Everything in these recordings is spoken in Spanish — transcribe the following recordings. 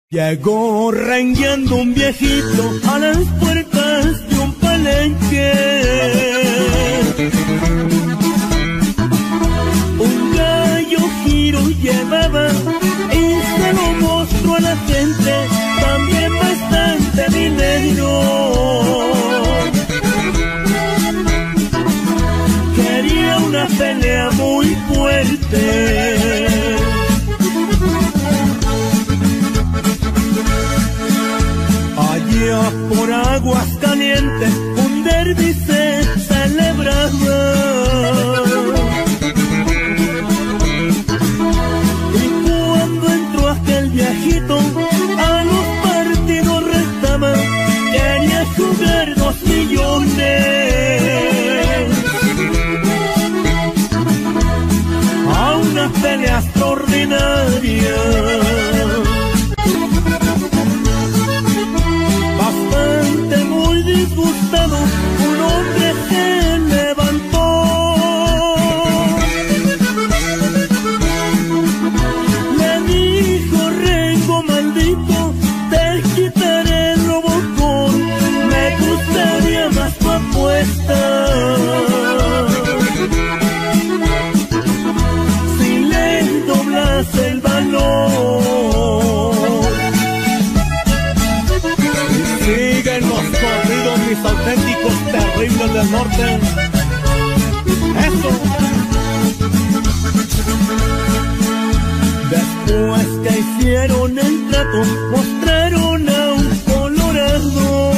Llegó rengueando un viejito a las puertas de un palenque. Un gallo giro llevaba y se lo mostró a la gente, también bastante dinero. Quería una pelea muy fuerte. Allá por Aguascalientes un derbi se celebraba, y cuando entró aquel viejito a los partidos restaba, quería jugar 2 millones a una pelea extraordinaria. Disgustado, un hombre se levantó. Le dijo: Rengo maldito, te quitaré el robocón, me gustaría más tu apuesta. Si le doblas el valor. Siguen los corridos, mis auténticos terribles del norte. Eso. Después que hicieron el trato, mostraron a un colorado.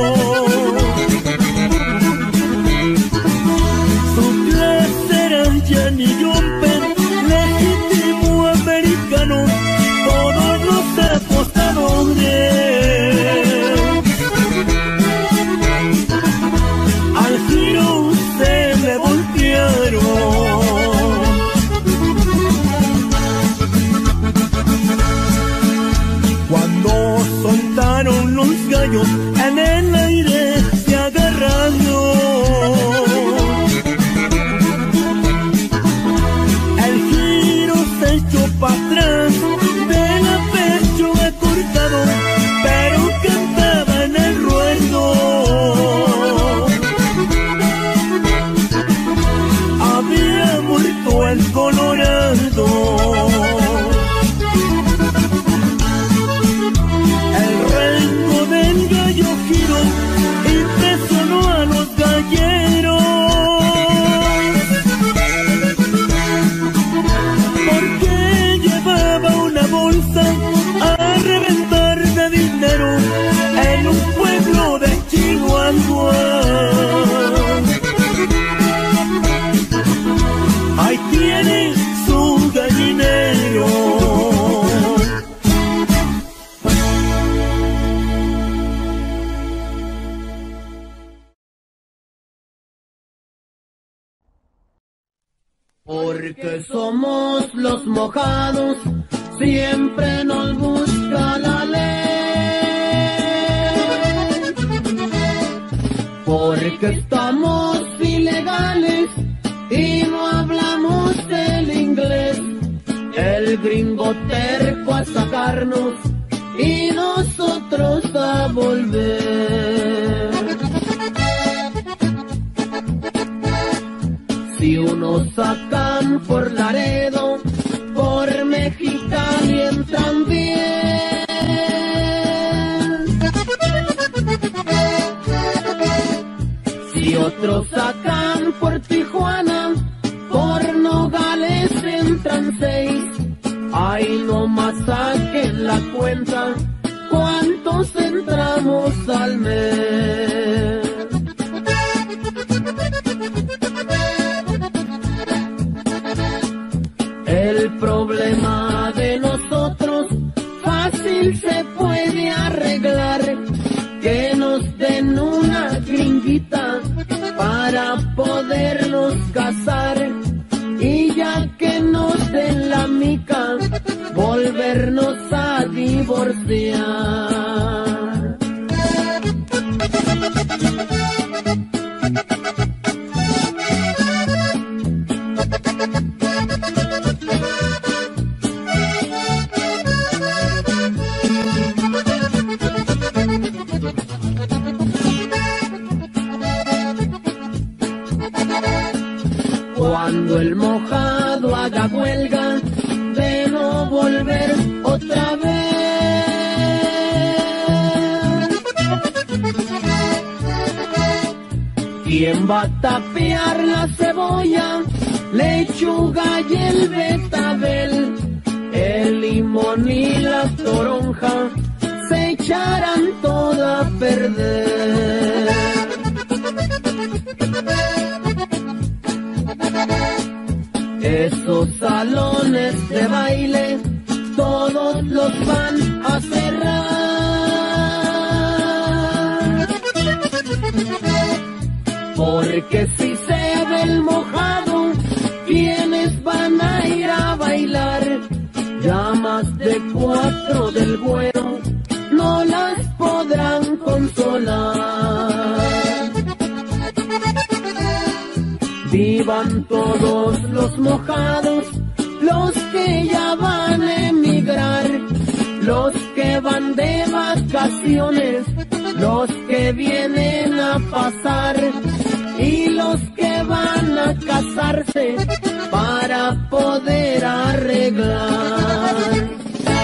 Su clase era Johnny Jumper, legítimo americano, todos los apostadores. Cuando soltaron los gallos, en el aire se agarraron. El giro se echó para atrás, de la pechuga cortado, pero cantaba en el ruedo. Había muerto el colorado. Impresionó a los galleros, porque llevaba una bolsa a reventar de dinero en un pueblo de Chihuahua. Ahí tiene su gallinero. Porque somos los mojados, siempre nos busca la ley. Porque estamos ilegales y no hablamos el inglés. El gringo terco a sacarnos y nosotros a volver. Si unos sacan por Laredo, por Mexicali entran bien. Si otros sacan por Tijuana, por Nogales entran 6. Ahí nomás saquen la cuenta, ¿cuántos entramos al mes? El problema de nosotros fácil se puede arreglar, que nos den una gringuita para podernos casar, y ya que nos den la mica, volvernos a divorciar. ¿Quién va a tapear la cebolla, lechuga y el betabel? El limón y la toronja se echarán toda a perder. Esos salones de baile todos los van a cerrar, porque si se ve el mojado, ¿quiénes van a ir a bailar? Llamas de 4 del Güero no las podrán consolar. Vivan todos los mojados, los que ya van a emigrar, los que van de vacaciones, los que vienen a pasar y los que van a casarse para poder arreglar.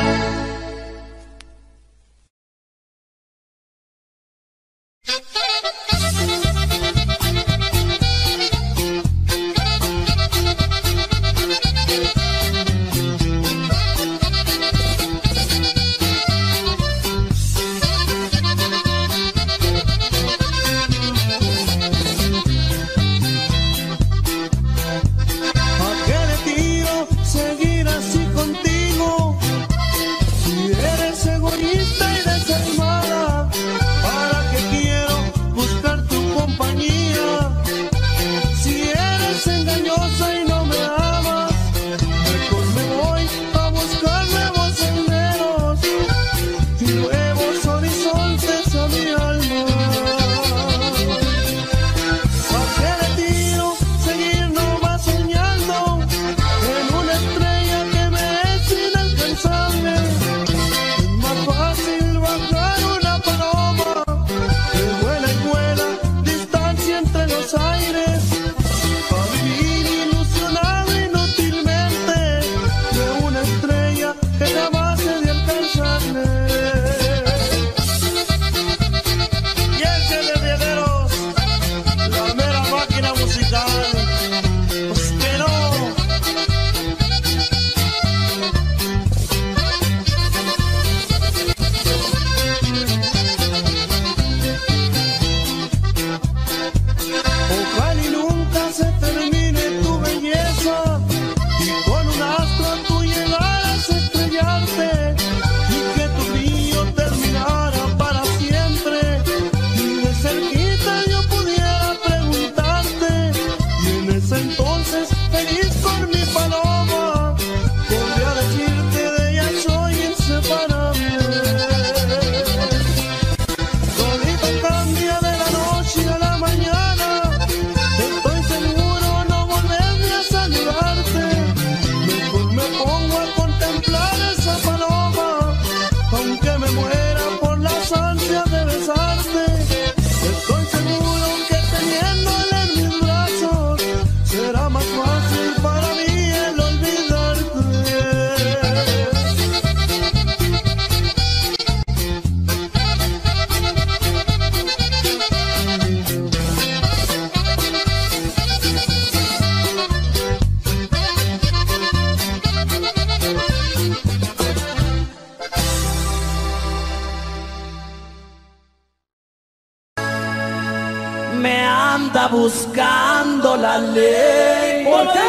Buscando la ley. ¿Por qué?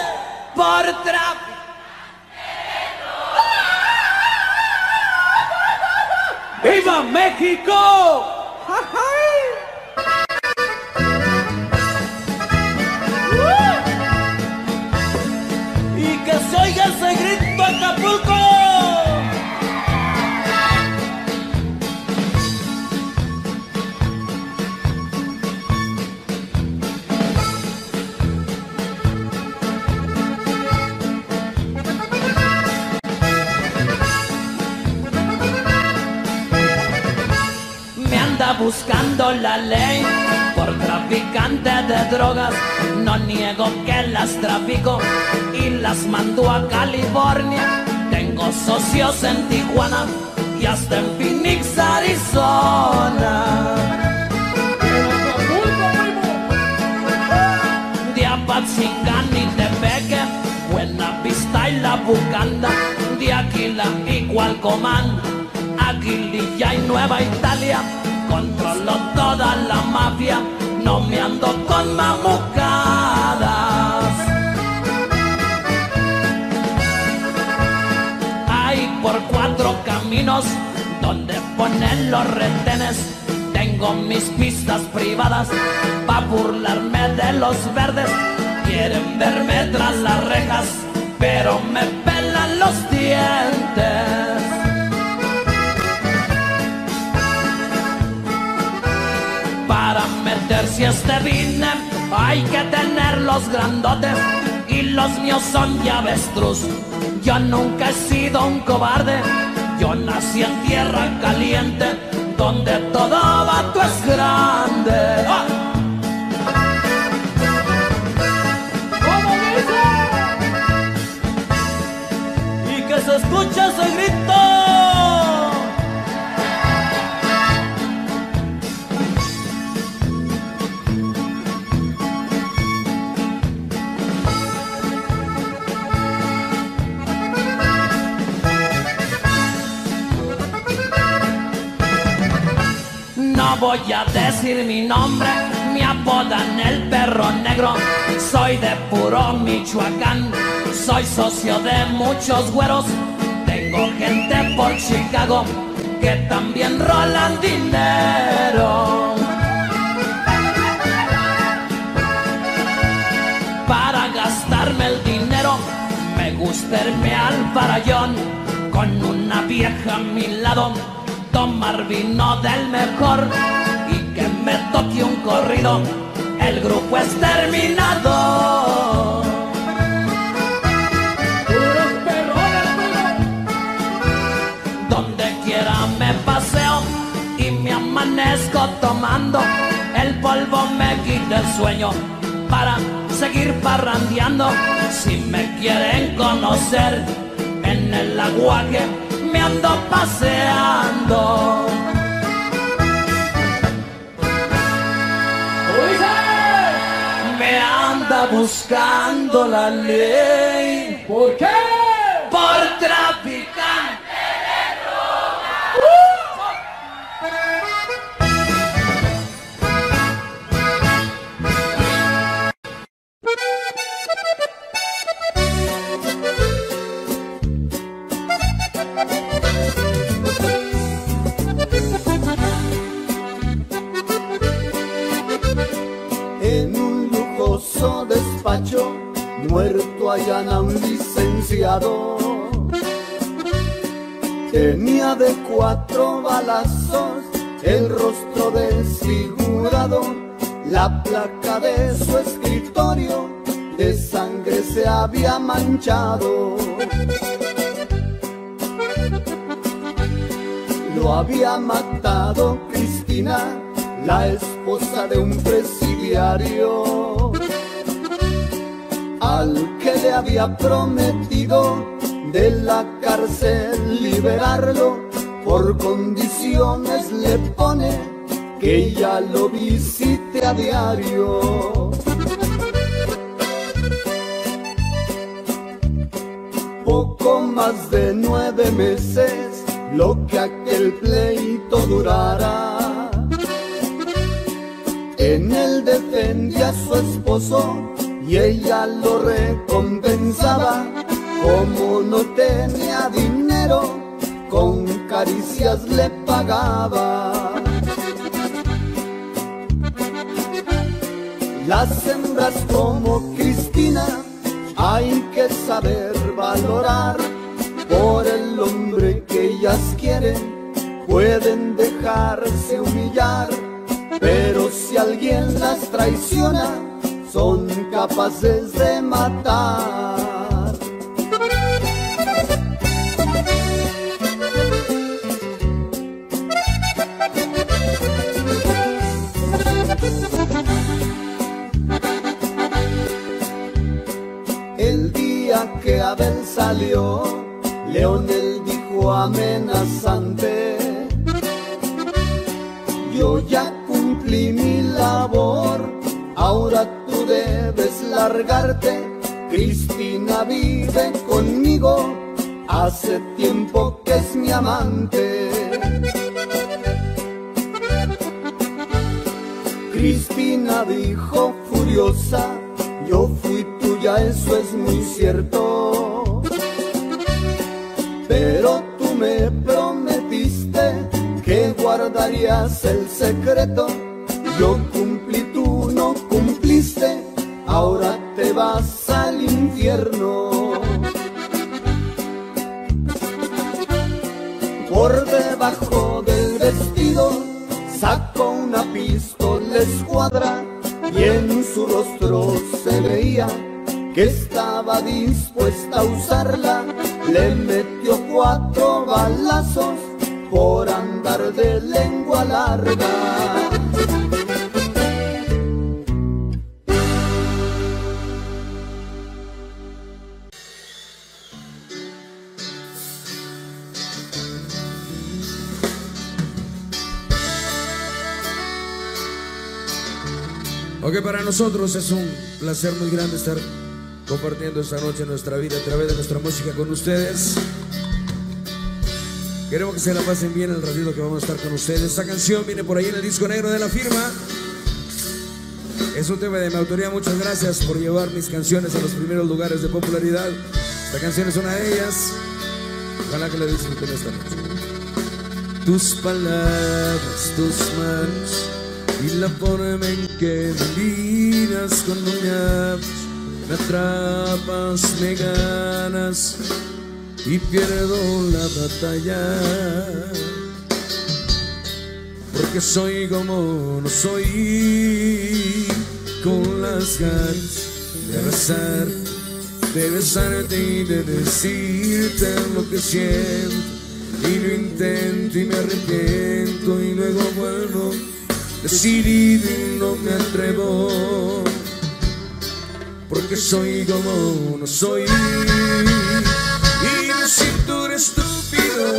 Por tráfico. ¡Viva México! Y que se oiga ese grito Acapulco. Buscando la ley por traficante de drogas, no niego que las trafico y las mando a California. Tengo socios en Tijuana y hasta en Phoenix, Arizona. Apatzingán y Tepeque, Buenavista y La Bucanda, de Aquila y Cualcomán, Aguililla y Nueva Italia, controlo toda la mafia, no me ando con mamucadas. Hay por 4 caminos donde ponen los retenes, tengo mis pistas privadas pa' burlarme de los verdes. Quieren verme tras las rejas, pero me pelan los dientes. Para meterse a este business hay que tener los grandotes, y los míos son de avestruz. Yo nunca he sido un cobarde, yo nací en tierra caliente, donde todo vato es grande. ¡Ah! ¿Cómo dice? Y que se escuche ese grito. No voy a decir mi nombre, me apodan el perro negro. Soy de puro Michoacán, soy socio de muchos güeros. Tengo gente por Chicago que también rolan dinero. Para gastarme el dinero me gusta irme al farallón, con una vieja a mi lado, tomar vino del mejor y que me toque un corrido, el grupo es terminado. Donde quiera me paseo y me amanezco tomando, el polvo me quita el sueño para seguir parrandeando. Si me quieren conocer en el aguaje me ando paseando. Me anda buscando la ley. ¿Por qué? Por traficante de droga. En un lujoso despacho, muerto allana un licenciado. Tenía de 4 balazos el rostro desfigurado, la placa de su escritorio de sangre se había manchado. Lo había matado Cristina, la esposa de un presidiario, al que le había prometido de la cárcel liberarlo. Por condiciones le pone que ella lo visite a diario. Poco más de 9 meses lo que aquel pleito durara. En él defendía a su esposo y ella lo recompensaba. Como no tenía dinero, con caricias le pagaba. Las hembras como Cristina hay que saber valorar. Por el hombre que ellas quieren pueden dejarse humillar, pero si alguien las traiciona son capaces de matar. El día que Abel salió, Leonel dijo amenazante: yo ya cumplí mi labor, ahora tú debes la largarte. Cristina vive conmigo, hace tiempo que es mi amante. Cristina dijo furiosa, yo fui tuya, eso es muy cierto. Pero tú me prometiste que guardarías el secreto. Yo cumplí, tú no cumpliste, ahora te vas al infierno. Por debajo del vestido sacó una pistola escuadra y en su rostro se veía que estaba dispuesta a usarla. Le metió 4 balazos por andar de lengua larga. Ok, para nosotros es un placer muy grande estar compartiendo esta noche nuestra vida a través de nuestra música con ustedes. Queremos que se la pasen bien el ratito que vamos a estar con ustedes. Esta canción viene por ahí en el disco negro de La Firma. Es un tema de mi autoría. Muchas gracias por llevar mis canciones a los primeros lugares de popularidad. Esta canción es una de ellas. Ojalá que la disfruten esta noche. Tus palabras, tus manos y la forma en que me miras cuando me hablas, me atrapas, me ganas y pierdo la batalla. Porque soy como no soy, con las ganas de abrazar, de besarte y de decirte lo que siento. Y lo intento y me arrepiento y luego vuelvo decidido y no me atrevo, porque soy como no soy y me siento un estúpido,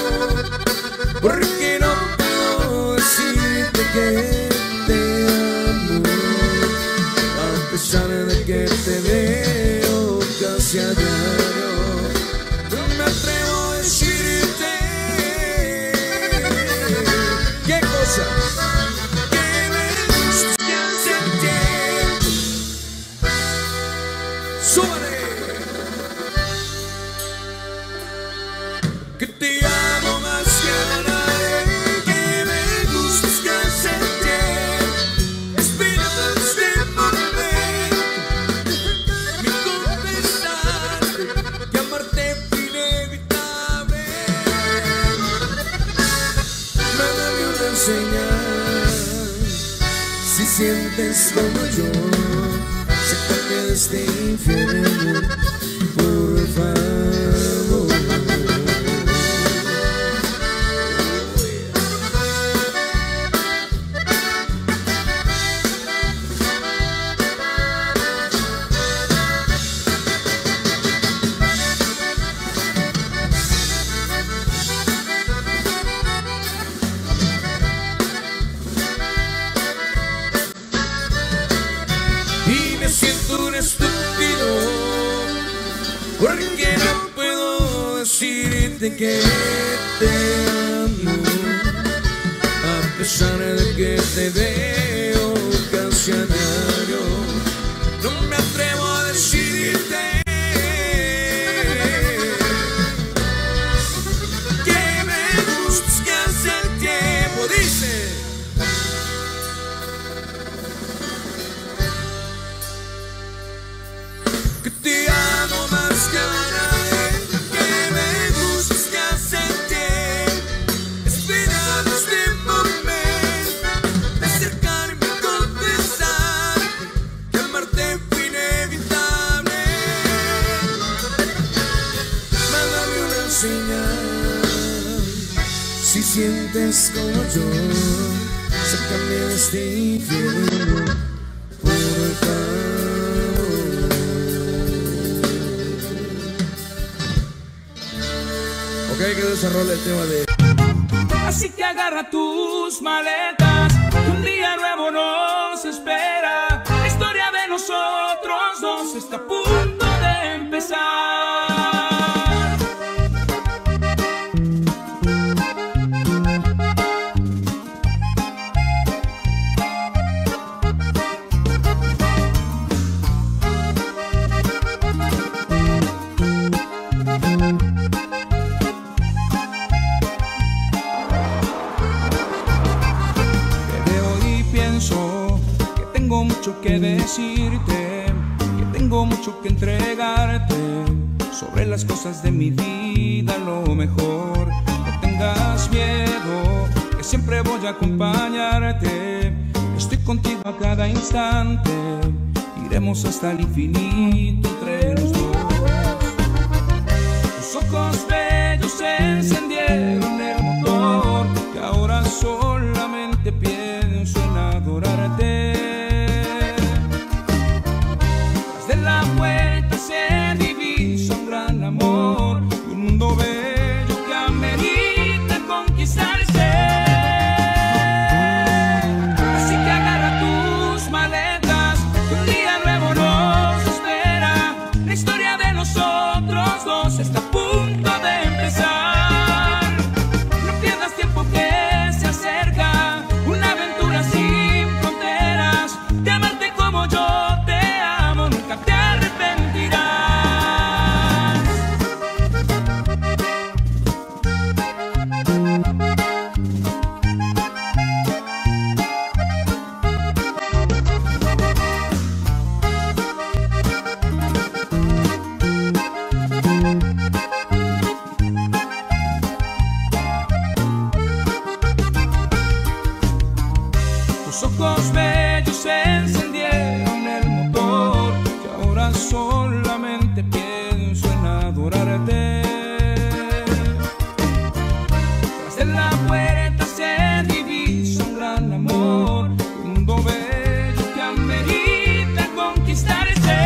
porque no puedo decirte que te amo, a pesar de que te veo casi a diario. No me atrevo a decirte qué cosa. Que te amo más que a nadie, que me gustas que hace tiempo. Espero este momento, mi confesar que amarte fue inevitable. Mándame una señal, si sientes como yo, sácame de este infierno, por favor. Y me siento un estúpido, porque no puedo decirte que te amo, a pesar de que te veo casi a diario. No me atrevo a decirte que me gustas, que hace el tiempo. Dice: que te amo más que a nadie, que me gustas, que hace tiempo. Esperando este momento de acercarme y confesar que amarte fue inevitable. Mándame una señal, si sientes como yo, sácame de este infierno, por favor. Ok, quedó ese rol el tema de... Así que agarra tus maletas, que un día nuevo nos espera. La historia de nosotros mucho que decirte, que tengo mucho que entregarte sobre las cosas de mi vida, lo mejor. No tengas miedo, que siempre voy a acompañarte. Estoy contigo a cada instante, iremos hasta el infinito entre los dos. Tus ojos bellos encendieron el motor, que ahora solamente pienso en adorarte. Tras de la puerta se divisa un gran amor y un mundo bello que amerita conquistarse. Así que agarra tus maletas, que un día nuevo nos espera. La historia de nosotros dos está a punto de empezar. No pierdas tiempo que se acerca una aventura sin fronteras. De amarte como yo te amo, nunca te arrepentirás. Tus ojos bellos encendieron el motor, que ahora solamente pienso en adorarte. Tras de la puerta se divisa un gran amor, un mundo bello que amerita conquistarse.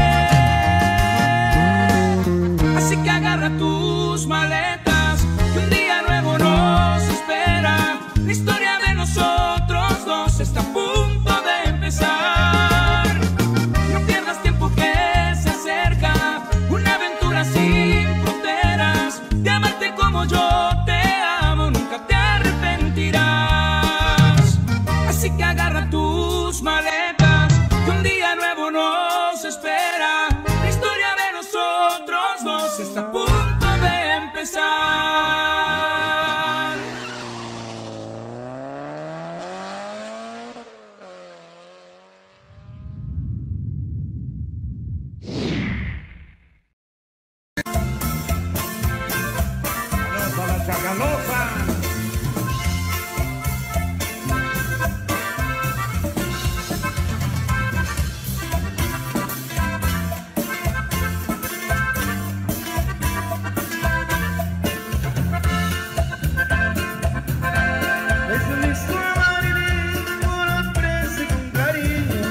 Así que agarra tus maletas, que un día nuevo nos espera. La historia de nosotros dos está a punto de empezar. No pierdas tiempo que se acerca una aventura sin fronteras. De amarte como yo te amo, nunca te arrepentirás. Así que agarra tus maletas, que un día nuevo nos espera. La historia de nosotros dos está a punto de empezar. Para la Chacalosa. Es una historia marinera, con aprecio y con cariño.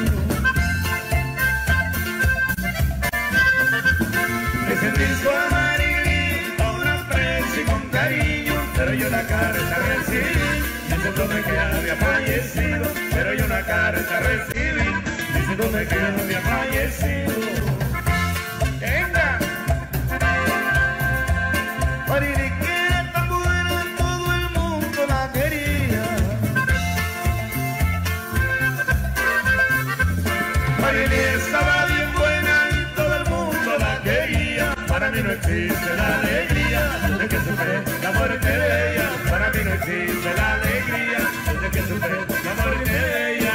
Es un disco amarillo, con aprecio y con cariño, pero yo una carta recibí, diciéndome que había fallecido, pero yo una carta recibí, diciéndome que había fallecido. Venga. Marini, que era tan buena, todo el mundo la quería. Marini estaba bien buena y todo el mundo la quería. Para mí no existe la alegría de que sufre la muerte de ella. Para mí no existe la alegría de que sufre la muerte de ella.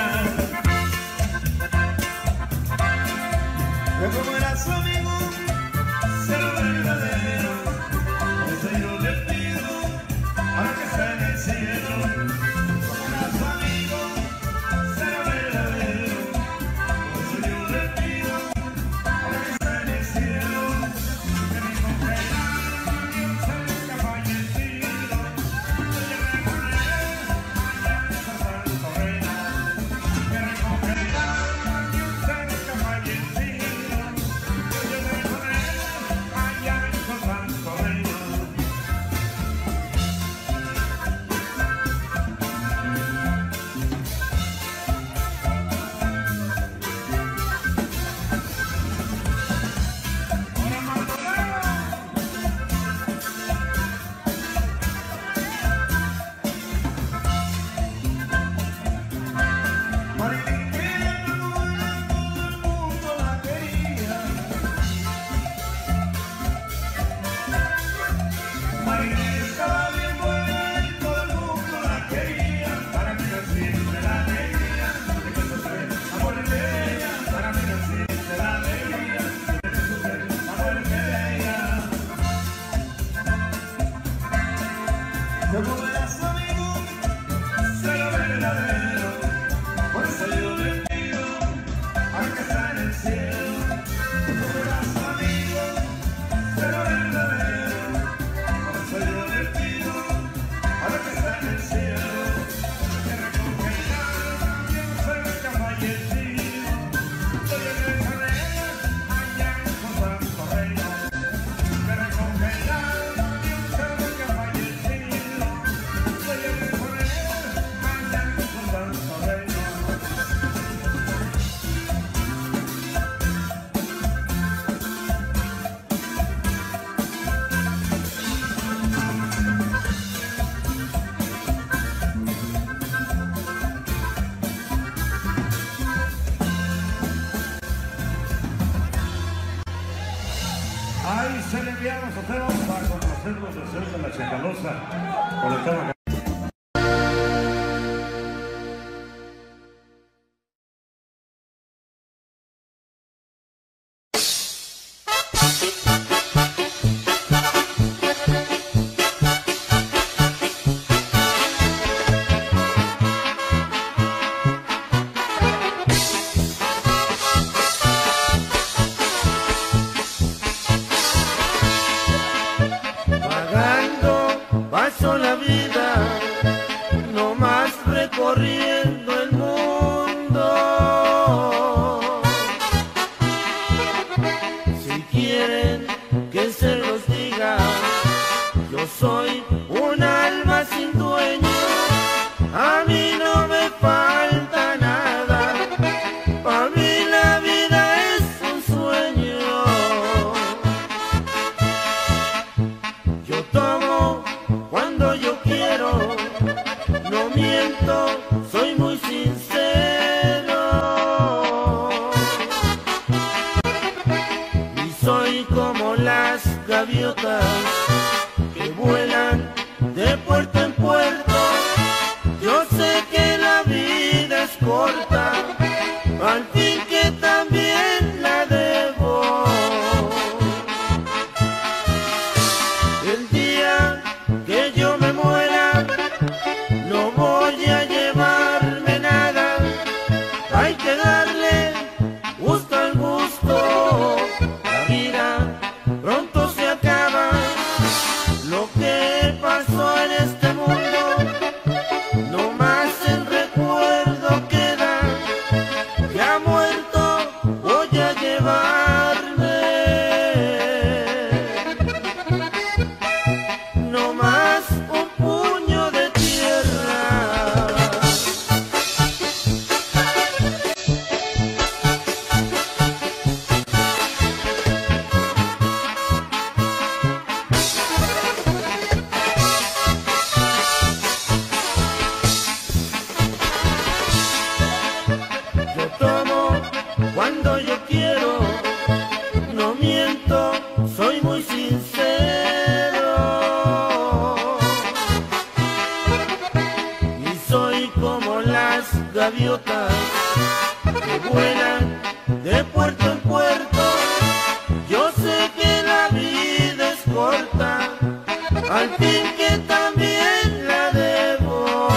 Yo como era su amigo, ser verdadero, por eso yo le pido para que esté en el cielo. Como era su amigo, ser verdadero, por eso yo le pido para que esté en el cielo. Que mi compañero se nunca fallecido, que yo recorreré allá en San Santo Reina. Que mi compañero se nunca fallecido, que yo recorreré allá en San Santo Reina. ya nosotros vamos a complacernos de cerca la Chacalosa con el tema. Paso la vida, no más recorriendo el mundo. Si quieren que se los diga, yo soy un alma sin dueño. A mí no me falta nada, para mí la vida es un sueño. Yo tomo cuando yo quiero, no miento, soy muy sincero. Y soy como las gaviotas que vuelan de puerto en puerto. Yo sé que la vida es corta, al fin que también la debo. El día que yo me muera, no voy a llevarme nada. Hay que darle gusto al gusto. La vida pronto se acaba. Lo que pasó en este mundo, no más el recuerdo queda. Ya muerto voy a llevarme no más un puño de tierra. Yo tomo cuando yo quiero, no miento, soy muy sincero. Y soy como las gaviotas que vuelan de puerto en puerto. Yo sé que la vida es corta, al fin que también la debo.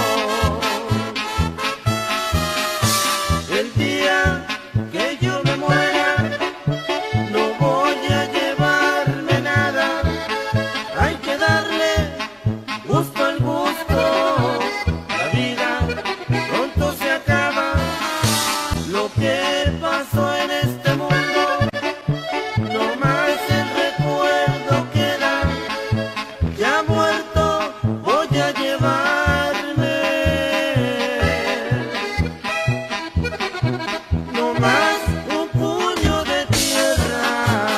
El día que yo me muera, no voy a llevarme nada. Hay que darle gusto al gusto. La vida pronto se acaba. Lo que pasó en este mundo, no más el recuerdo queda. Ya muerto voy a llevarme no más un puño de tierra.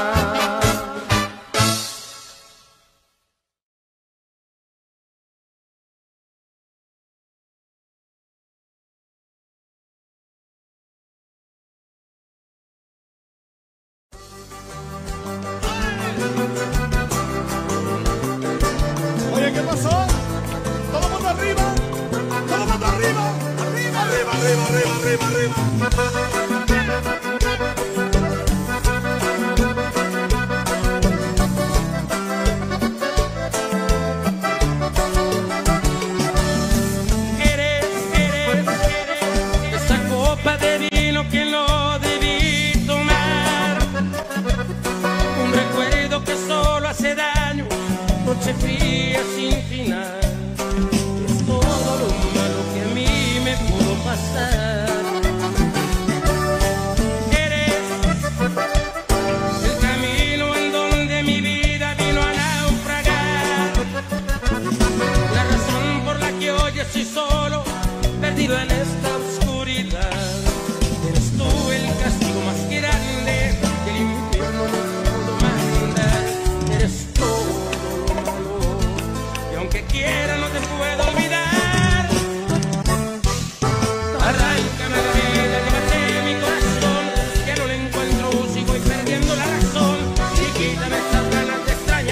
Oye, ¿qué pasó? Todo el mundo arriba, todo el mundo arriba, arriba, arriba, arriba, arriba, arriba, Eres esa copa de vino que no debí tomar. Un recuerdo que solo hace daño, noche fría sin final. Es todo lo malo que a mí me pudo pasar. Eres el camino en donde mi vida vino a naufragar. La razón por la que hoy estoy solo, perdido en esta oscuridad. Eres tú el castigo más grande que el infierno no pudo mandar. Eres todo lo malo, y aunque quiera no te puedo olvidar. Arráncame la vida, llévate mi corazón, que no le encuentro, sigo perdiendo la razón. Y quítame estas ganas de extrañar.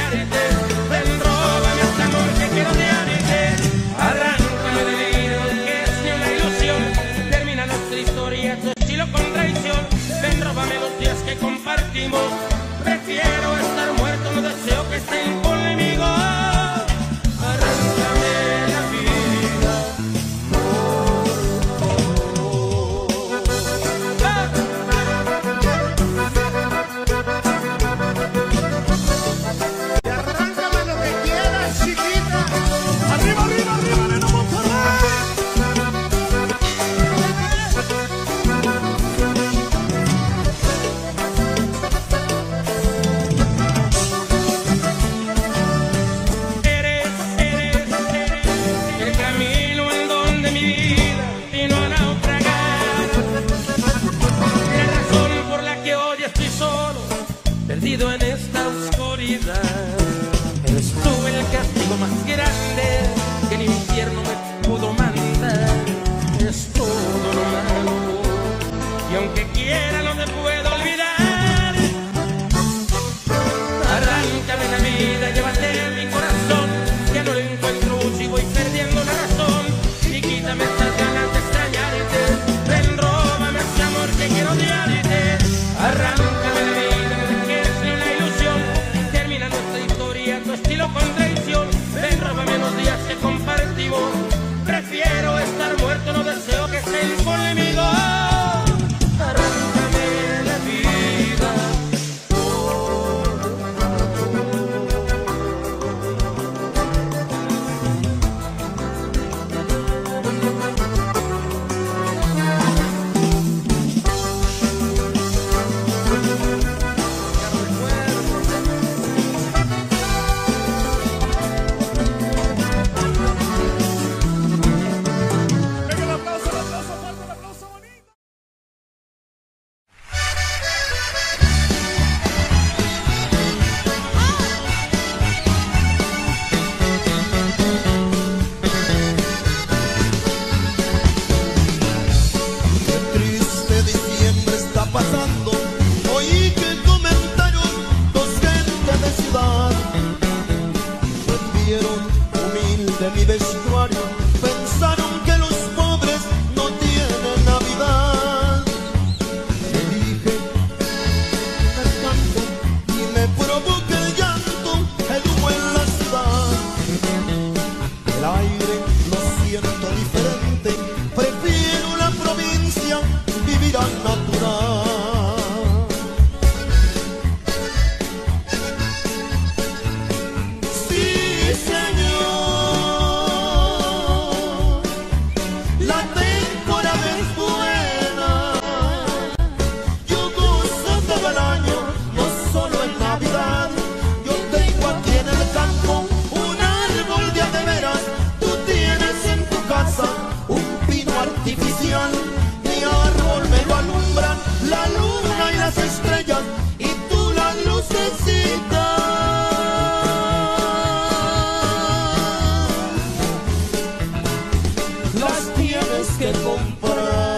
tienes que comprar.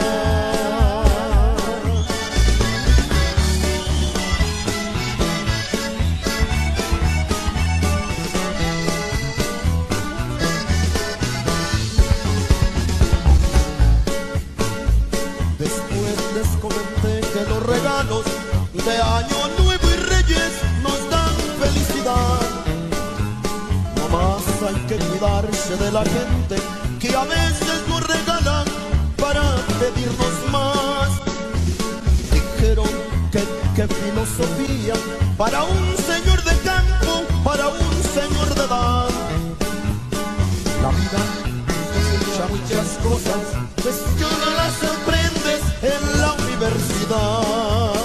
Después les comenté que los regalos de Año Nuevo y Reyes nos dan felicidad. No más hay que cuidarse de la gente que a veces nos regalan para pedirnos más. Dijeron que qué filosofía para un señor de campo, para un señor de edad. La vida enseña muchas cosas, pues que no las aprendes en la universidad.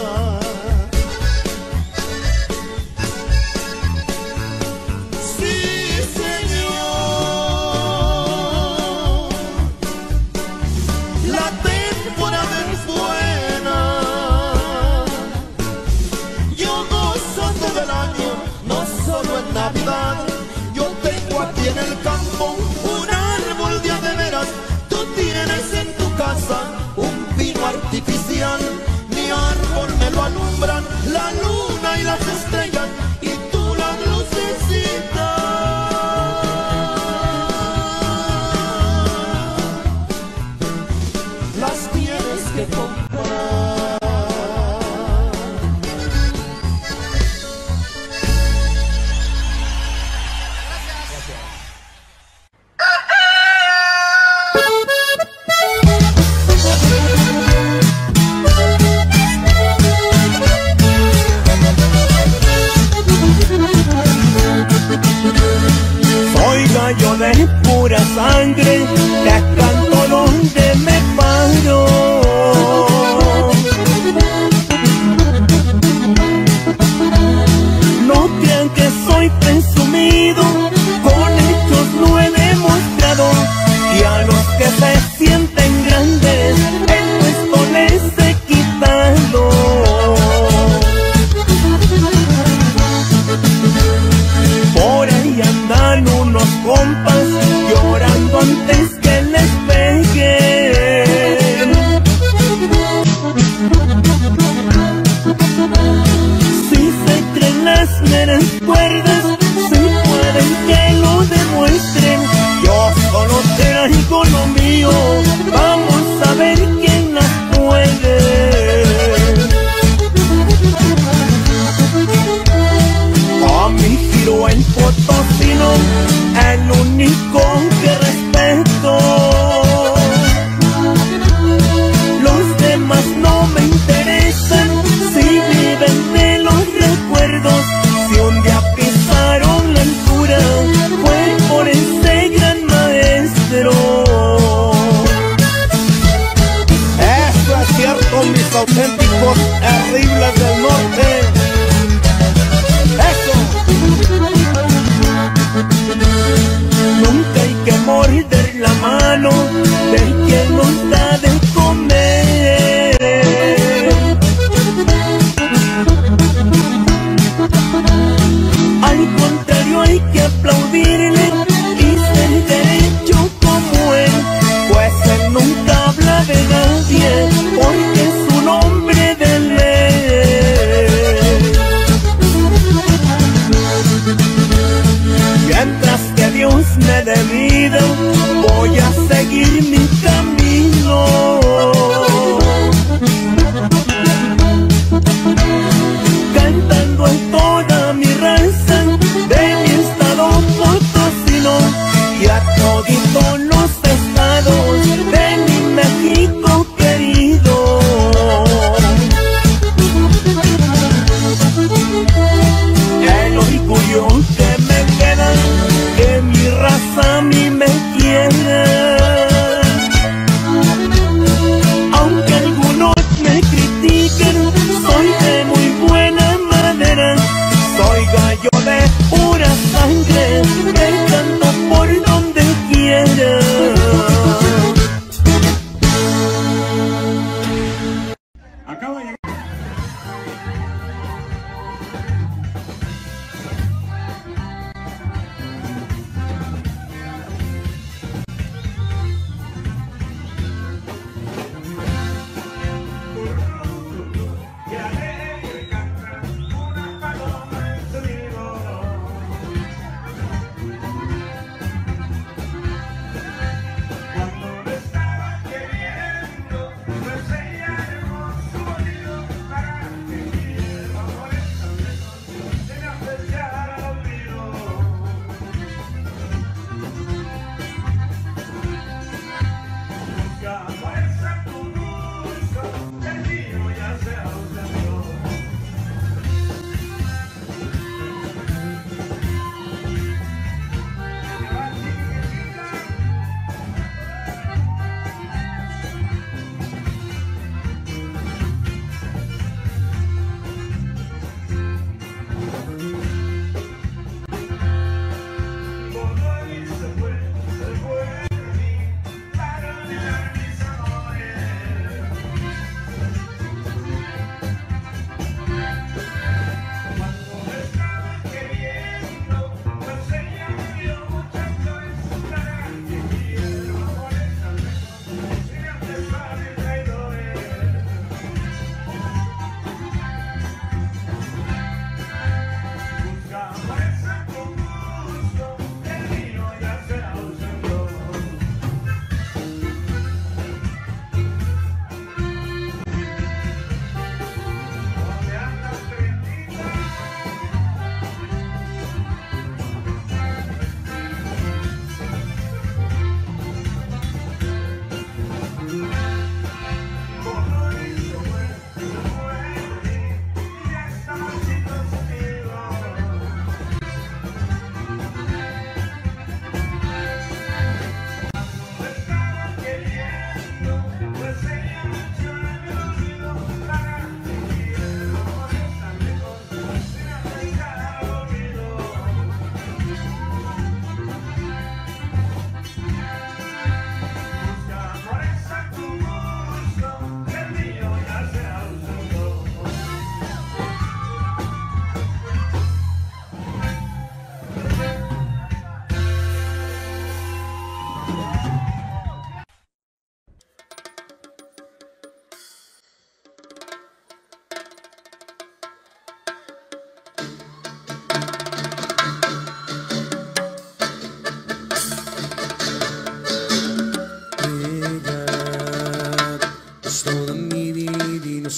Navidad, yo tengo aquí en el campo un árbol de veras. Tú tienes en tu casa un pino artificial. Mi árbol me lo alumbran la luna y las estrellas, y tú las lucecitas las tienes que comprar. Yo de pura sangre te canto donde me paro. No crean que soy presumido, con hechos lo he demostrado. Y a los que se sienten grandes, el puesto les he quitado. Por ahí andan unos compas llorando antes que les peguen. Si se creen las meras cuerdas, si pueden que lo demuestren. Yo solo traigo lo mío, vamos a ver quién las puede. A mi giro el potosino, el único que respeto. Los demás no me interesan, si viven de los recuerdos. Si un día pisaron la altura, fue por ese gran maestro. Eso es cierto, mis auténticos terribles del norte. Eso. Nunca hay que morder la mano del que nos da de comer. Al contrario, hay que aplaudirle y ser derecho como él, pues él nunca habla de nadie, porque es un hombre de ley. Mientras que Dios me dé vida, voy a seguir mi camino.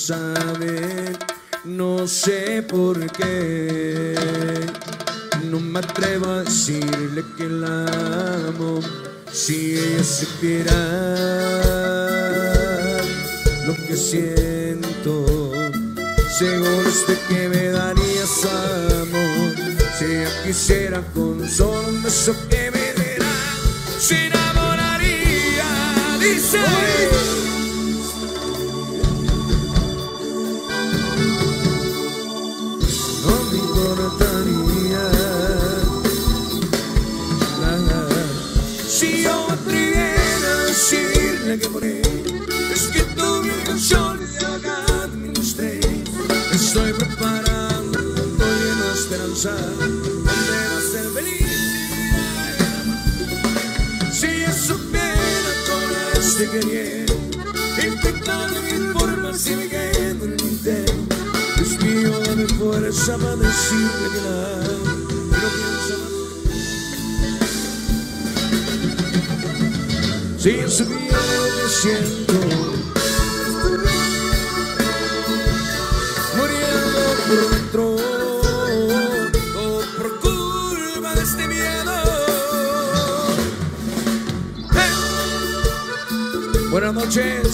sabe, no sé por qué. No me atrevo a decirle que la amo. Si ella supiera lo que siento, seguro usted que me daría su amor. Si ella quisiera con solo un beso que me diera, se enamoraría, dice. No me importaría nada si yo me atreviera a decirle que por él es que tu mi canción de acá me mostré. Estoy preparando un mundo lleno de esperanza donde va a ser feliz. Si ella supiera todo este querer, intentando mil formas y me quedo en el intento. Dios mío, dame fuerza para decirle que la amo, pero piensa más. Si ella supiera lo que siento, muriendo por dentro, todo por culpa de este miedo. Buenas noches.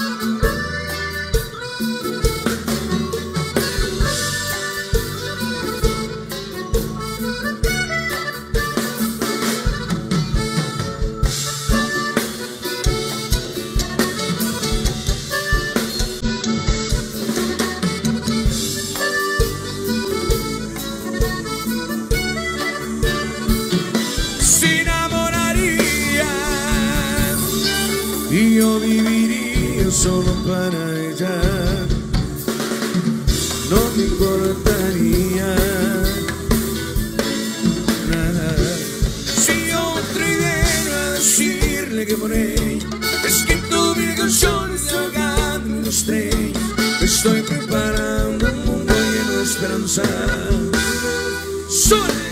Y yo viviría solo para ella. No me importaría nada si yo me atreviera a decirle que por ella es que tu mi canción está ahogando en los tres. Estoy preparando un mundo lleno de esperanza. Sole.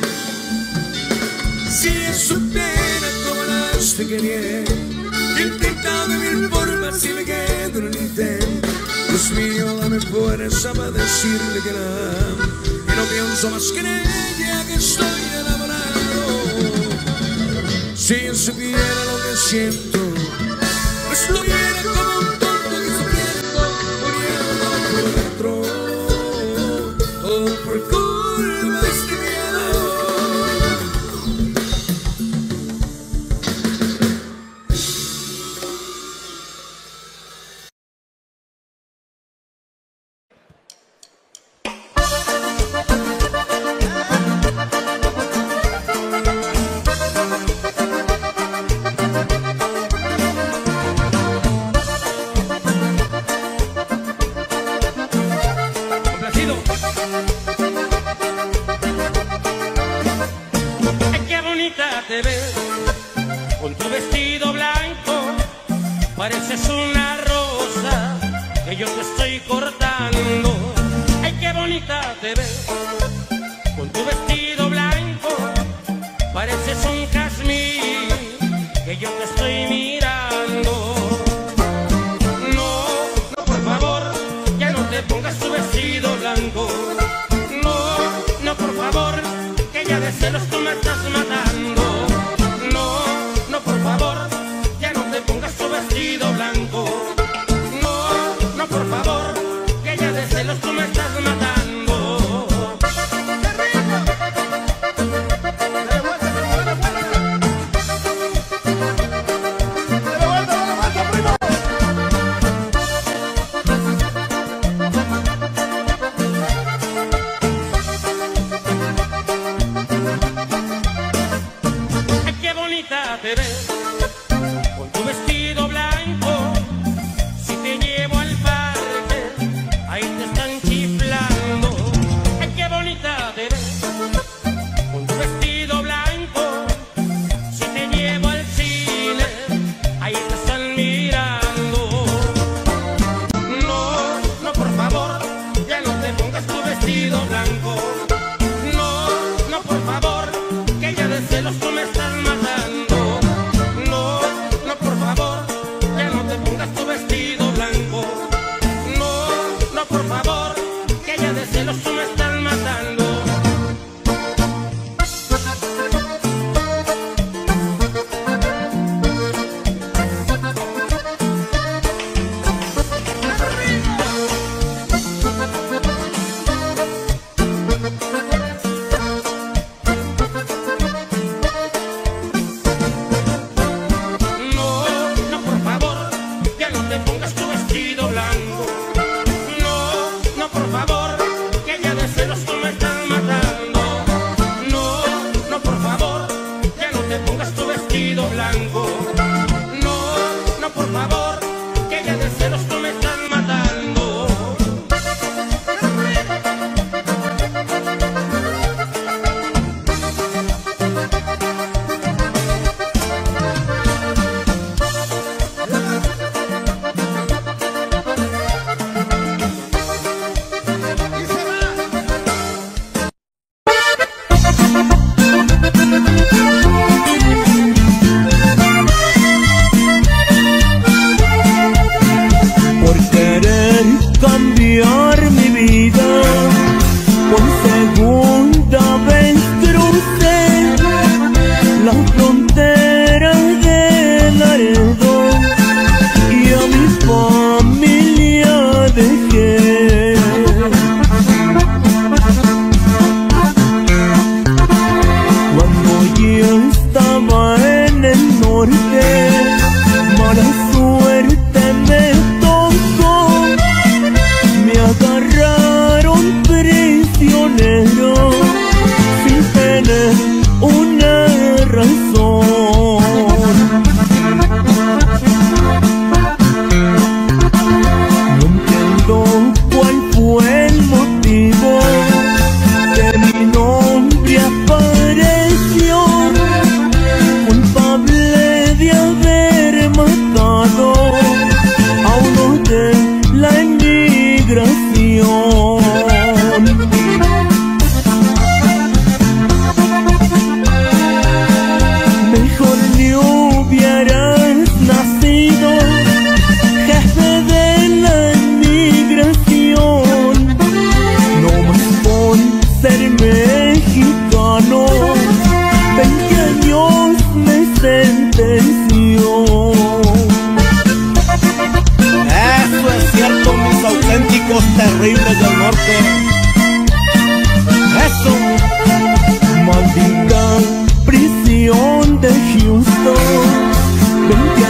Si ella supiera cómo la estoy queriendo, intentado de mil formas y me quedo en el intento. Dios mío, dame fuerza para decirle que la amo, que no pienso más que en ella, que estoy enamorado. Si ella supiera lo que siento, no estuviera como un tonto que sufriendo, muriendo por dentro, todo por culpa de este miedo. Te ves con tu vestido blanco, pareces una rosa que yo te estoy cortando. Ay, qué bonita te ves con tu vestido blanco, pareces un jazmín que yo te estoy mirando. No, no, por favor, ya no te pongas tu vestido blanco. No, no, por favor, que ya de celos tú me estás matando. Por favor, ya no te pongas tu vestido blanco. No, no, por favor, que ya de celos tú me estás matando.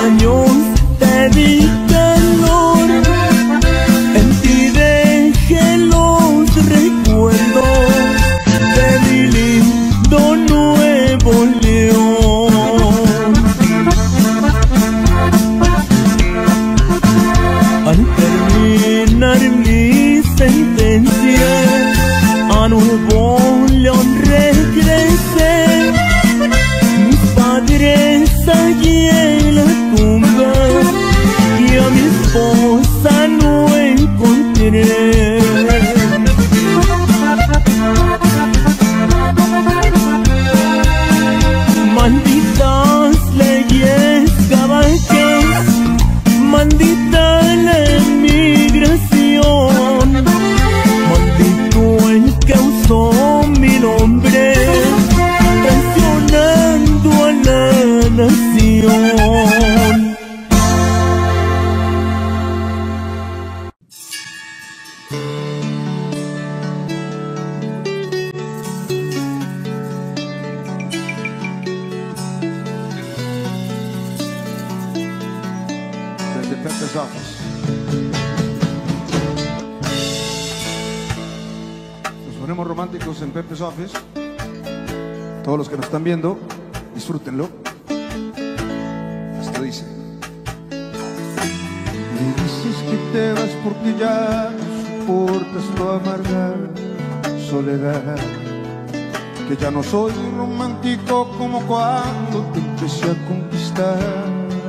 años te di calor, en ti dejé los recuerdos de mi lindo Nuevo León. Al terminar mi sentencia a Nuevo León regresé, mis padres allí en la tumba y a mi esposa no encontré. Malditas leyes caballeras, maldita la emigración, maldito el que usó mi nombre traicionando a la nación. Desde Pepe's Office. Nos ponemos románticos en Pepe's Office. Todos los que nos están viendo, disfrútenlo. Esto dice: me dices que te vas porque ya no soportas tu amarga soledad, que ya no soy romántico como cuando te empecé a conquistar,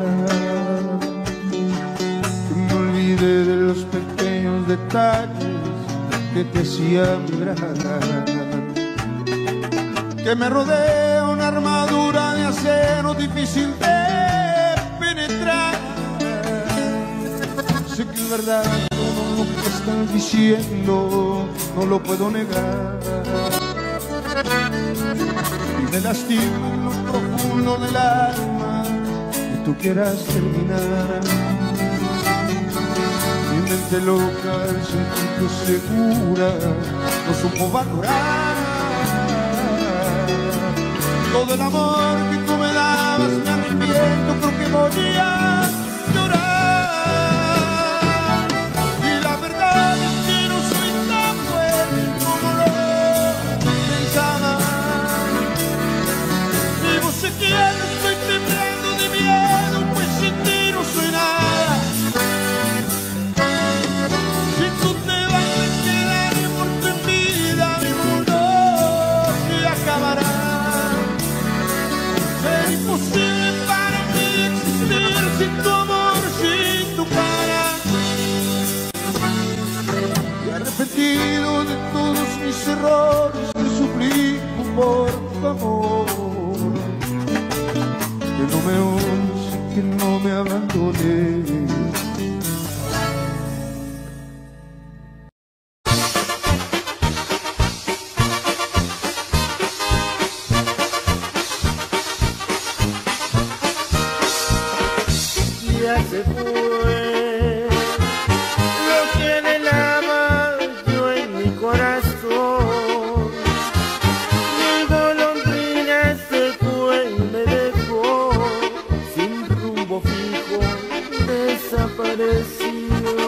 que me olvidé de los pequeños detalles que te hacían vibrar, que me rodea una armadura de acero difícil de penetrar. Sé que es verdad todo lo que estás diciendo, no lo puedo negar, y me lastima en lo profundo del alma que tú quieras terminar. Mi mente loca, el sentido segura, no supo valorar todo el amor que tú me dabas. Me arrepiento, creo que voy a llorar, y la verdad es que no soy tan fuerte como lo pensaba. Vivo sé que ya no estoy temblando de miedo, pues sin ti no soy nada. Si tú te vas me quedaré muerto en vida, mi mundo se acabará. Es imposible para mí existir sin tu amor, sin tu cara. Y arrepentido de todos mis errores, te suplico por tu amor, que no me odies, que no me abandones. Ya se fue lo que anhelaba yo en mi corazón. Mi golondrina se fue y me dejó sin rumbo fijo, desapareció.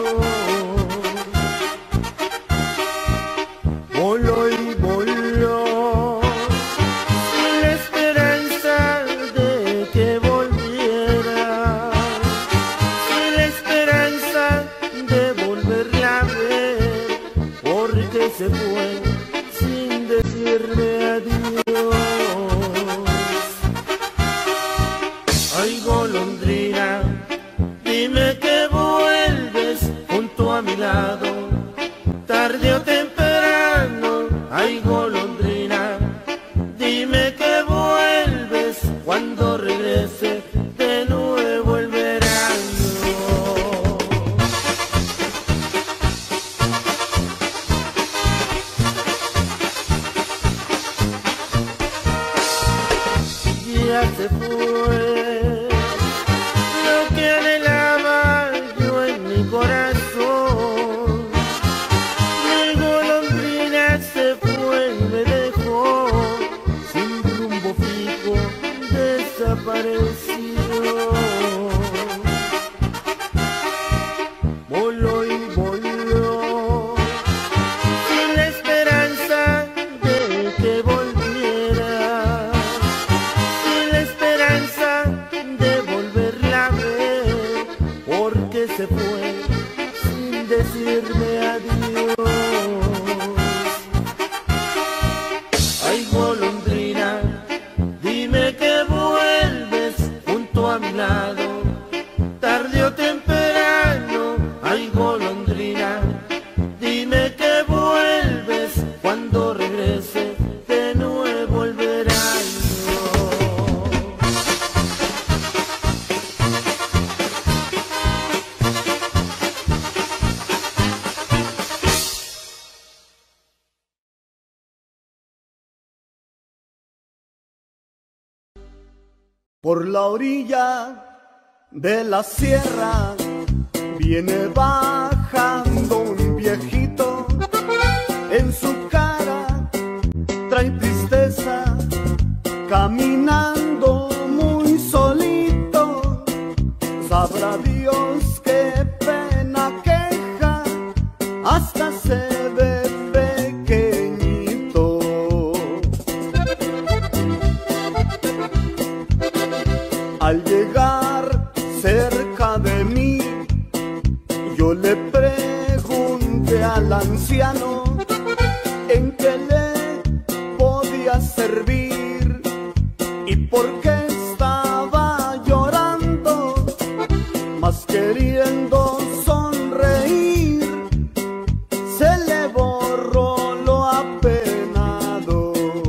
Voló y voló sin la esperanza de que volviera, sin la esperanza de volverla a ver, porque se fue sin decirme adiós. Ay, golondrina, dime que vuelves junto a mi lado, tarde o temprano. Ay, golondrina, dime que vuelves cuando regrese de nuevo el verano. Ya se fue lo que anhelaba yo en mi corazón. se fue sin decirme adiós. Ay, golondrina, dime que vuelves junto a mi lado, tarde o temprano. Ay, golondrina, dime que vuelves cuando regrese de nuevo el verano. Por la orilla de la sierra viene bajando un viejito, en su cara trae tristeza, caminando muy solito. Sabrá Dios qué pena queja, hasta se ve pequeñito. Al llegar cerca de mí, yo le pregunté al anciano en qué le podía servir y por qué estaba llorando, mas queriendo sonreír, se le borró lo apenado.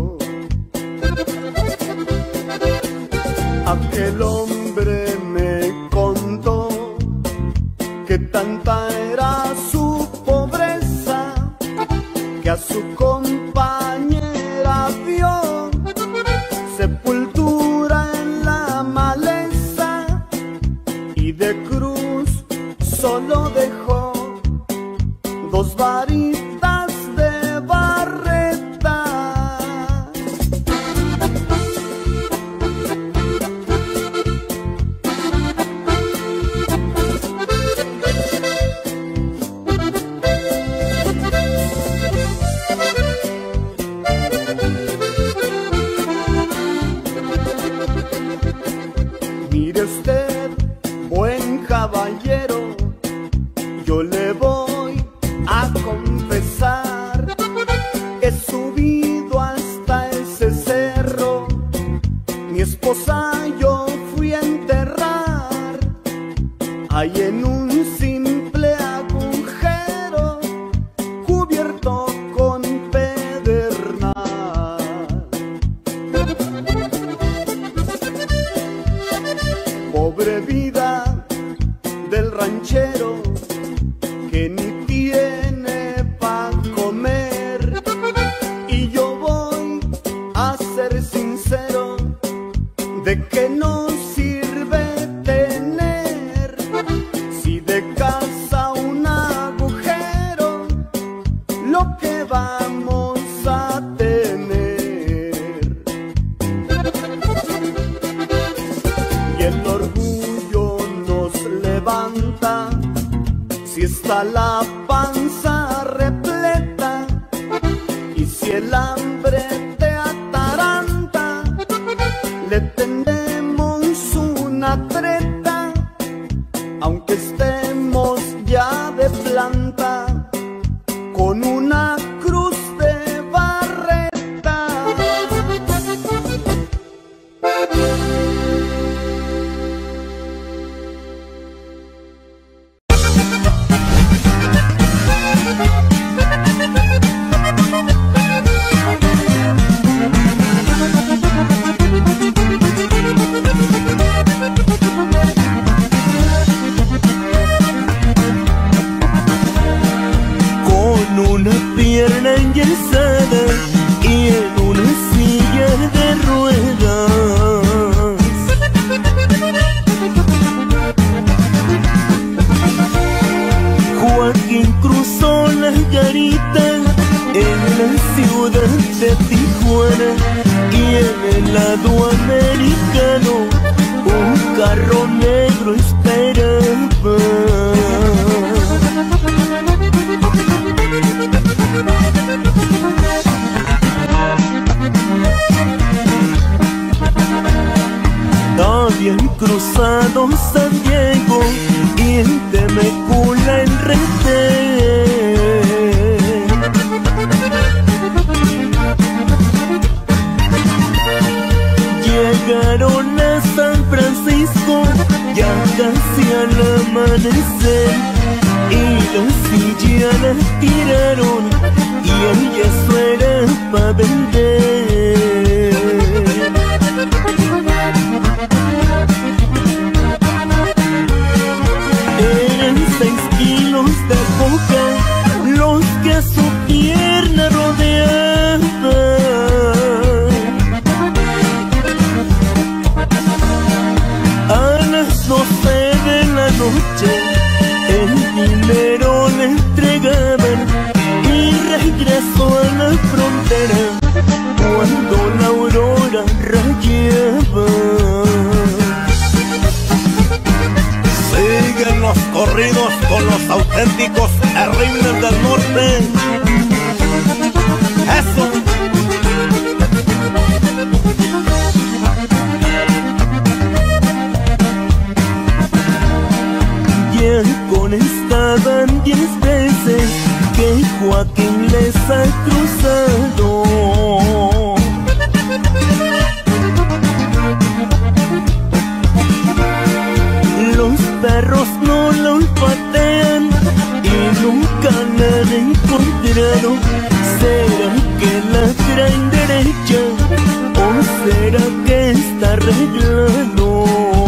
Aquel hombre me contó que tanta era su pobreza, que a su compañera vio sepultura en la maleza, y de cruz solo dejó dos varitas de barreta. Mire usted, buen caballero, yo le voy a confesar que he subido hasta ese cerro, mi esposa yo fui a enterrar, ahí en un simple agujero cubierto con pedernal. Pobre vida del ranchero que ni tiene pa' comer, y yo voy a ser sincero de que no sirve tener, si de casa un agujero, lo que vamos a tener. Y el orgullo nos levanta si está la panza repleta, y si el hambre te ataranta, le tendemos una treta, aunque estemos ya de planta, con una cruz de barreta. Con una pierna enyesada y en una silla de ruedas, Joaquín cruzó las garitas en la ciudad de Tijuana, y en el lado americano un carro negro esperaba. Habían cruzado San Diego y de al amanecer y la silla la tiraron y ella eso era pa' vender. Eran 6 kilos de coca los que a su pierna rodeaban. A las 12 de la noche el dinero le entregaban y regresó a la frontera cuando la aurora rayaba. Siguen los corridos con los auténticos terribles del norte. Eso. Ya conestaban 10 veces que Joaquín les ha cruzado. Los perros no lo olfatean y nunca la han encontrado. ¿Será que la traen derecha o será que está arreglado?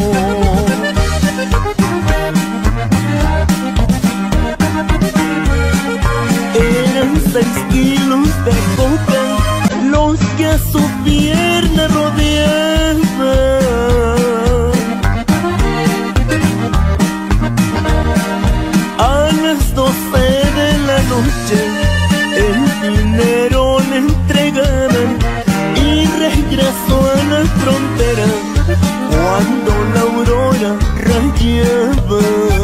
Eran 6 kilos de coca los que a su pierna rodeaban. A las 12 de la noche el dinero le entregaban y regresó a la frontera cuando la aurora rayaba.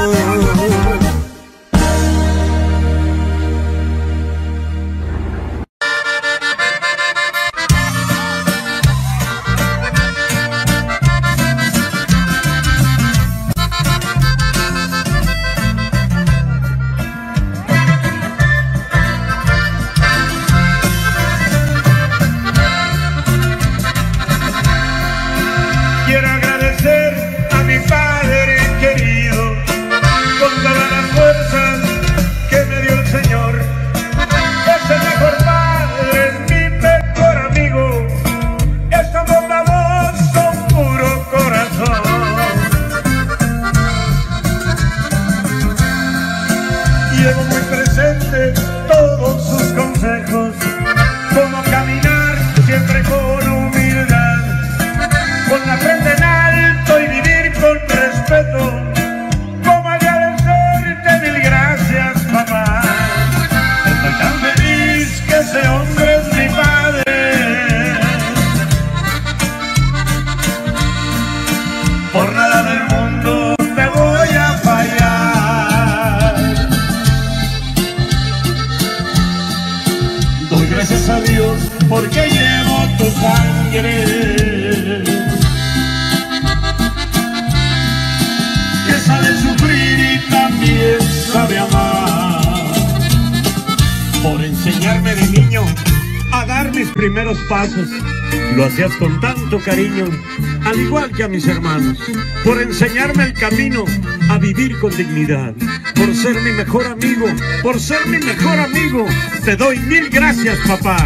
Quiero agradecer a mi padre querido con todas las fuerzas que me dio el Señor. Es el mejor padre, es mi mejor amigo, es tan bondadoso, puro corazón. Llevo muy presente todos sus consejos, cómo caminar siempre con humildad, con la frente en alto y vivir con respeto, como agradecerte 1000 gracias, papá. Estoy tan feliz que ese hombre es mi padre. Por nada del mundo te voy a fallar. Doy gracias a Dios porque llevo tu sangre, que sabe sufrir y también sabe amar. Por enseñarme de niño a dar mis primeros pasos, lo hacías con tanto cariño, al igual que a mis hermanos. Por enseñarme el camino a vivir con dignidad, por ser mi mejor amigo, por ser mi mejor amigo, te doy 1000 gracias, papá.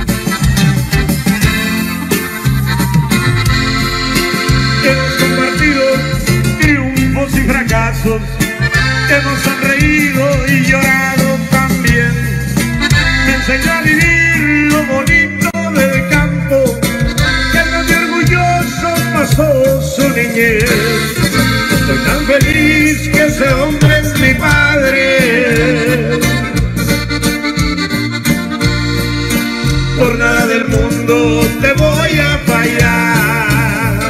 Hemos compartido triunfos y fracasos, hemos sonreído y llorado también. Me enseñó a vivir lo bonito del campo, que tan orgulloso pasó su niñez. Estoy tan feliz que ese hombre es mi padre. Por nada del mundo te voy a fallar.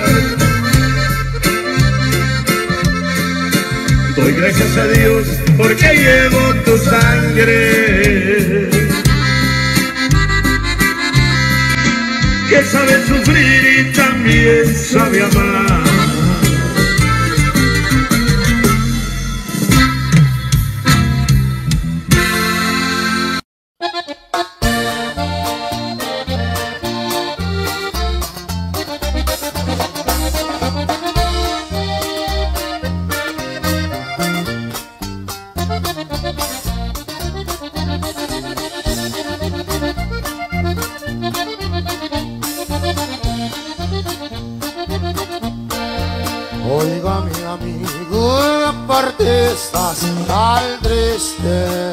Doy gracias a Dios porque llevo tu sangre, que sabe sufrir y también sabe amar. estás tan triste.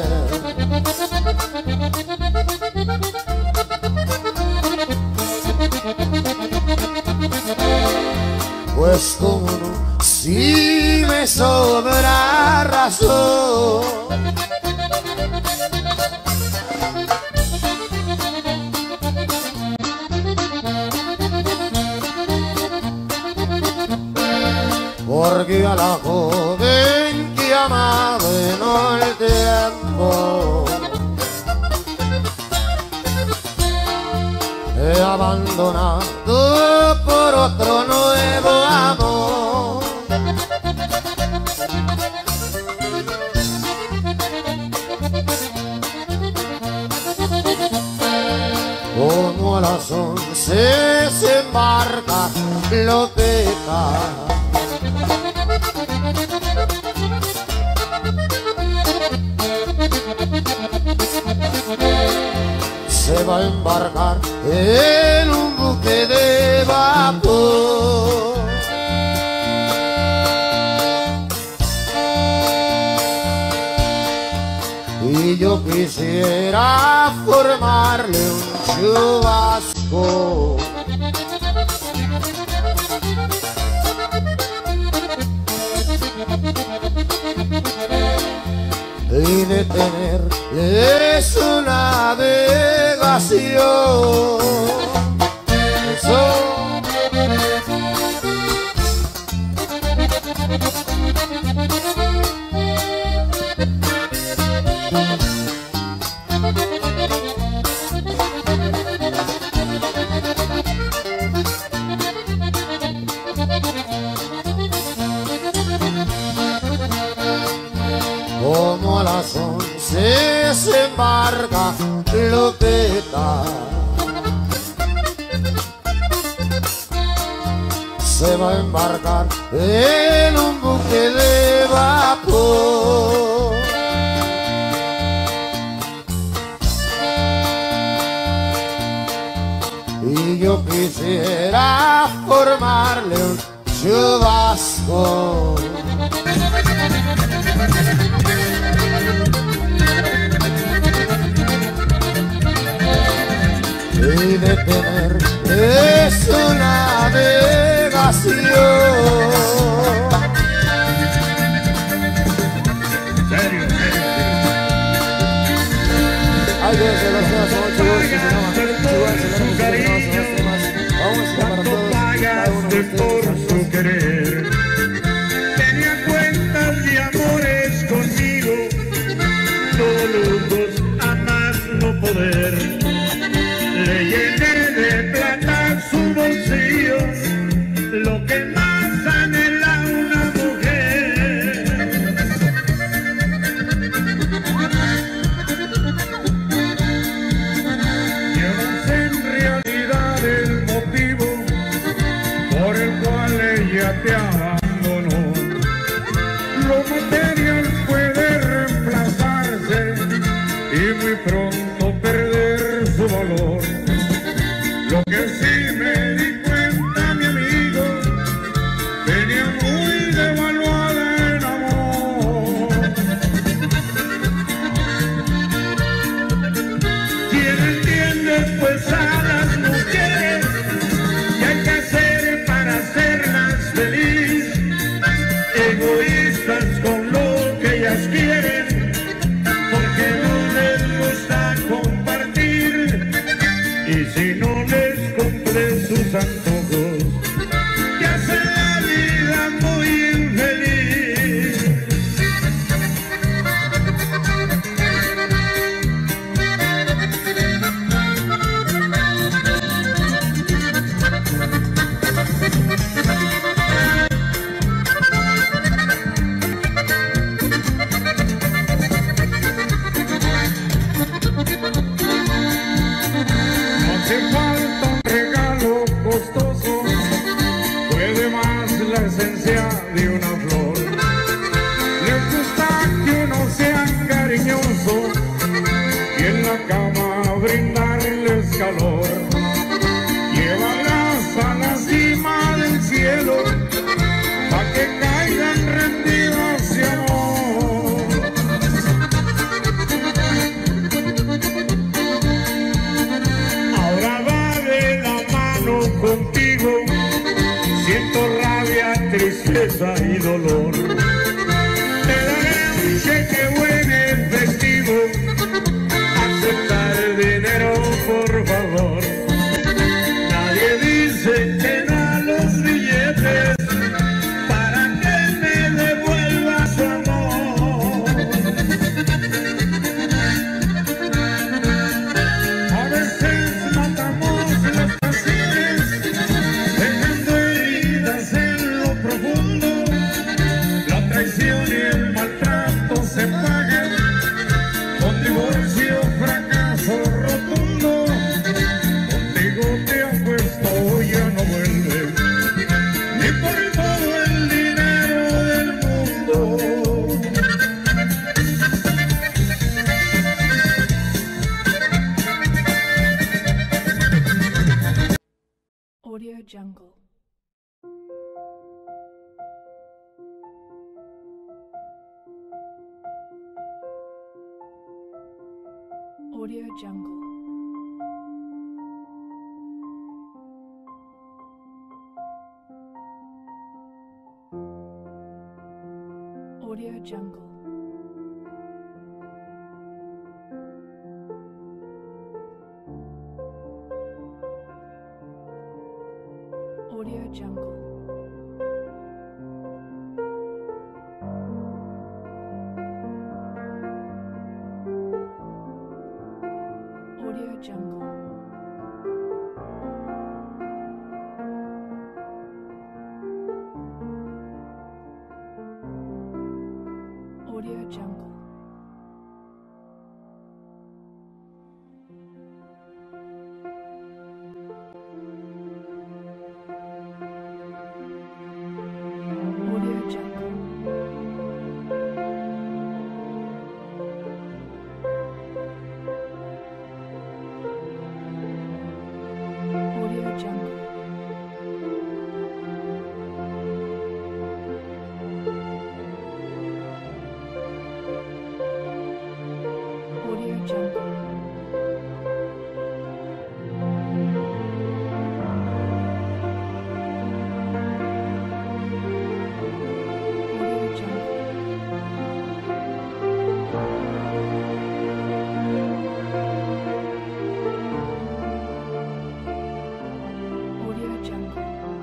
Pues como no, si me sobra razón. Porque a la joven que amaba en el tiempo he abandonado por otro nuevo amor. Como a las 11 se embarca Lopeta, se va a embarcar en un buque de vapor. Y yo quisiera formarle un chubasco y detenerle su navegación. Como a las 11 se embarca Lopeta, se va a embarcar en un buque de vapor. Y yo quisiera formarle un chubasco y detener su navegación. Ay, Dios, de los temas son chicos que se llaman vamos a para todos, cada uno de ustedes, por su querer. Tenía cuentas de amores conmigo, todos los dos a más no poder. Le llené de plata su bolsillo, lo que más anhela una mujer. Yo no sé en realidad el motivo por el cual ella te abandonó. Lo material puede reemplazarse y muy pronto perder su valor. Lo que sí me di cuenta, mi amigo, venía muy devaluada en amor. ¿Quién entiende pues a las mujeres qué hay que hacer para hacerlas feliz? Egoístas con lo que ellas quieren, porque no les gusta compartir. Y si no les cumple sus antojos, que hace la vida muy infeliz. Hace falta un regalo costoso, puede más la esencia de una flor. Les gusta que uno sea cariñoso y en la cama brindarles calor. Llévalas a la cima del cielo pa' que caigan rendidas de amor. tristeza y dolor. Me daré un cheque buen efectivo, aceptar dinero por favor. Nadie dice que no a los billetes para que me devuelva su amor. A veces matamos las pasiones, dejando heridas en lo profundo. La traición y el maltrato se pagan con divorcio, fracaso rotundo. Contigo te apuesto, ya no vuelves, ni por todo el dinero del mundo. Audio Jungle. Audio Jungle. Audio Jungle. Audio Jungle. Audio Jungle. Audio Jungle. Audio Jungle. Audio Jungle. Audio Jungle. Audio Jungle. Audio Jungle.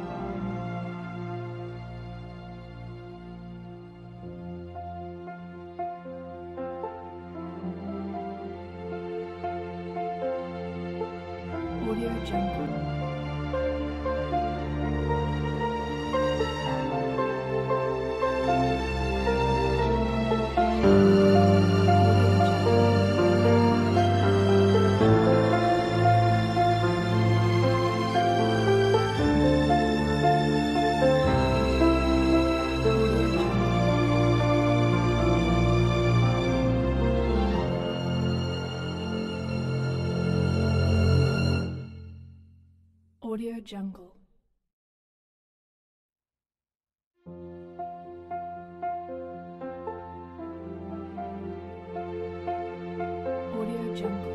Audio Jungle. Audio Jungle. Audio Jungle.